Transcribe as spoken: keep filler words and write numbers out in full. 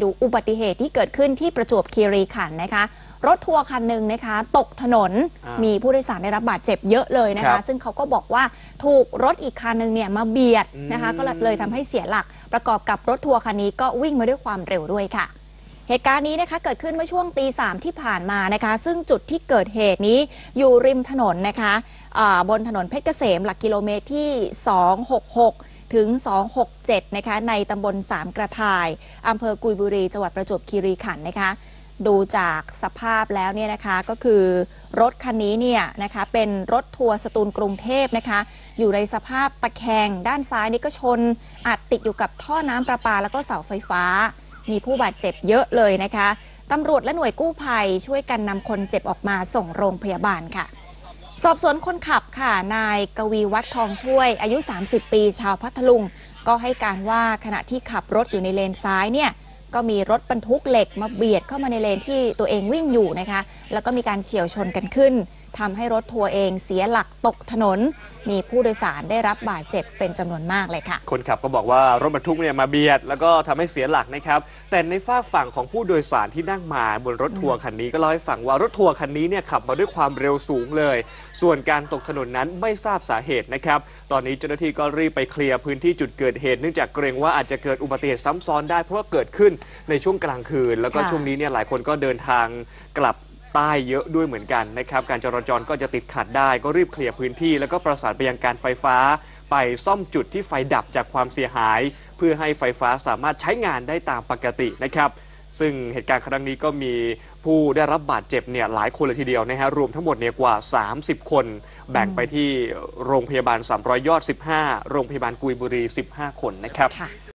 ดูอุบัติเหตุที่เกิดขึ้นที่ประจวบคีรีขันธ์นะคะรถทัวร์คันหนึ่งนะคะตกถนนมีผู้โดยสารได้รับบาดเจ็บเยอะเลยนะคะซึ่งเขาก็บอกว่าถูกรถอีกคันหนึ่งเนี่ยมาเบียดนะคะก็เลยทำให้เสียหลักประกอบกับรถทัวร์คันนี้ก็วิ่งมาด้วยความเร็วด้วยค่ะเหตุการณ์นี้นะคะเกิดขึ้นเมื่อช่วงตีสามที่ผ่านมานะคะซึ่งจุดที่เกิดเหตุนี้อยู่ริมถนนนะคะบนถนนเพชรเกษมหลักกิโลเมตรที่สองร้อยหกสิบหกถึงสองร้อยหกสิบเจ็ดนะคะในตำบลสามกระต่ายอำเภอกุยบุรีจังหวัดประจวบคีรีขันธ์นะคะดูจากสภาพแล้วเนี่ยนะคะก็คือรถคันนี้เนี่ยนะคะเป็นรถทัวร์สตูลกรุงเทพนะคะอยู่ในสภาพตะแคงด้านซ้ายนี่ก็ชนอัดติดอยู่กับท่อน้ำประปาแล้วก็เสาไฟฟ้ามีผู้บาดเจ็บเยอะเลยนะคะตำรวจและหน่วยกู้ภัยช่วยกันนำคนเจ็บออกมาส่งโรงพยาบาลค่ะสอบสวนคนขับค่ะนายกวีวัฒน์ทองช่วยอายุสามสิบปีชาวพัทลุงก็ให้การว่าขณะที่ขับรถอยู่ในเลนซ้ายเนี่ยก็มีรถบรรทุกเหล็กมาเบียดเข้ามาในเลนที่ตัวเองวิ่งอยู่นะคะแล้วก็มีการเฉี่ยวชนกันขึ้นทำให้รถทัวร์เองเสียหลักตกถนนมีผู้โดยสารได้รับบาดเจ็บเป็นจำนวนมากเลยค่ะคนขับก็บอกว่ารถบรรทุกเนี่ยมาเบียดแล้วก็ทำให้เสียหลักนะครับแต่ในฝากฝั่งของผู้โดยสารที่นั่งมาบนรถทัวร์คันนี้ก็เล่าให้ฟังว่ารถทัวร์คันนี้เนี่ยขับมาด้วยความเร็วสูงเลยส่วนการตกถนนนั้นไม่ทราบสาเหตุนะครับตอนนี้เจ้าหน้าที่ก็รีบไปเคลียร์พื้นที่จุดเกิดเหตุเนื่องจากเกรงว่าอาจจะเกิดอุบัติเหตุซ้ำซ้อนได้เพราะว่าเกิดขึ้นในช่วงกลางคืนแล้วก็ช่วงนี้เนี่ยหลายคนก็เดินทางกลับใต้เยอะด้วยเหมือนกันนะครับการจราจรก็จะติดขัดได้ก็รีบเคลียร์พื้นที่แล้วก็ประสานไปยังการไฟฟ้าไปซ่อมจุดที่ไฟดับจากความเสียหายเพื่อให้ไฟฟ้าสามารถใช้งานได้ตามปกตินะครับซึ่งเหตุการณ์ครั้งนี้ก็มีผู้ได้รับบาดเจ็บเนี่ยหลายคนเลยทีเดียวนะฮะรวมทั้งหมดเนี่ยกว่าสามสิบคนแบ่งไปที่โรงพยาบาลสามร้อยยอดสิบห้าโรงพยาบาลกุยบุรีสิบห้าคนนะครับ